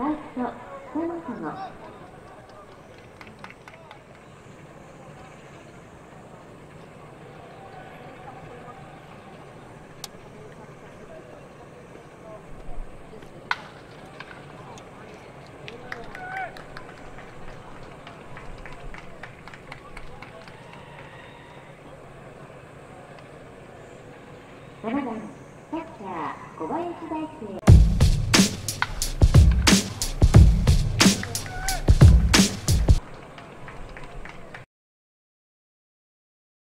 カウトそもそも7番キャッチャー小林大輔